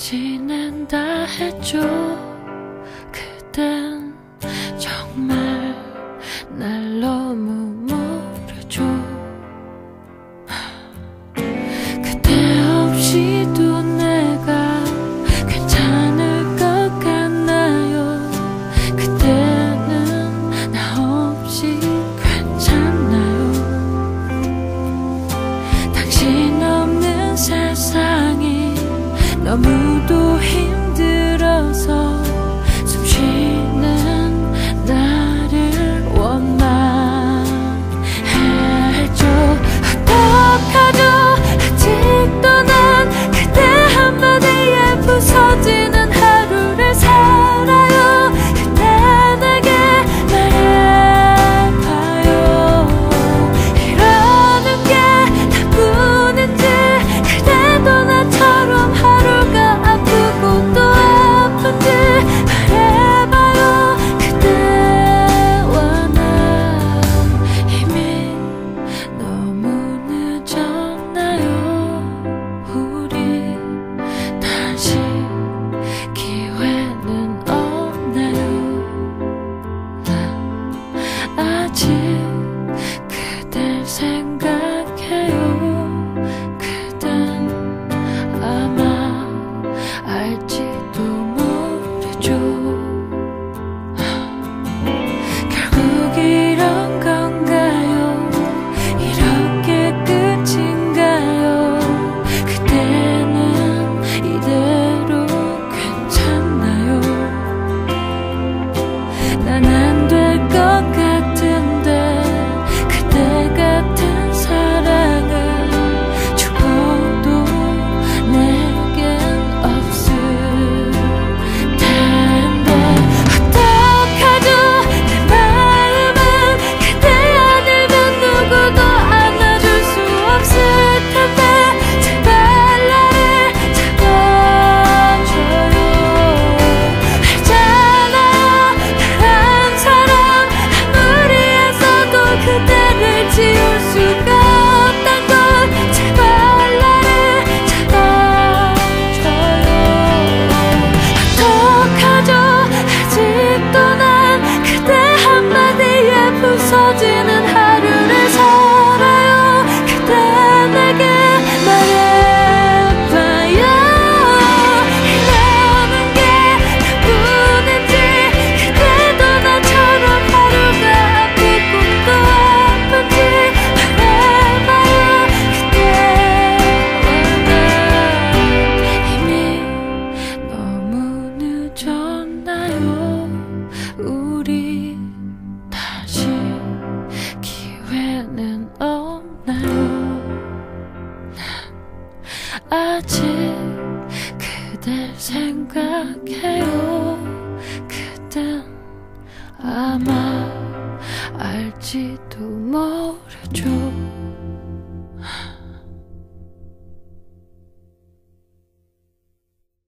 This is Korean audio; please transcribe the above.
지낸다 했죠. 그댄 정말 날 너무 모르죠. 그대 없이도 내가 괜찮을 것 같나요? 그대는 나 없이 괜찮나요? 당신 없는 세상이 너무도 힘들어서 숨 쉬는 나를 원망했죠. 어떡하죠? 아직도 난 그대 한마디에 부서지는 하루를 살아요. 그대 내게 말해봐요. 이러는 게 나뿐인지 그대도 나처럼 하루가 아프고 또 아픈지 말해봐요. 그대와 난 이미 너무 늦었나요? 우리 다시 기회는 없나요? 난 아직 그댈 생각해요. 그댄 아마 알지도 모르죠. 결국 이런 건가요? 이렇게 끝인가요? 그대는 이대로 괜찮나요? 난 안 될 것 같은데 그대 같은 사랑은 죽어도 내겐 없을 텐데. 어떡하죠? 내 마음은 그대 아니면 누구도 안아줄 수 없을 텐데. 제발 나를 잡아줘요. 알잖아요, 다른 사람 아무리 애써도 그대를 지울 수가 없단 걸. 제발 나를 잡아줘요. 어떡하죠? 아직도 난 그대 한마디에 부서지는 하루를 살아요. 그대 내게 말해봐요. 이러는 게 나뿐인지 그대도 나처럼 하루가 아프고 또 아픈지 말해봐요. 그대와 난 이미 너무 늦었나요? 우리 다시 기회는 없나요? 난 아직 그댈 생각해요. 그댄 아마 알지도 모르죠.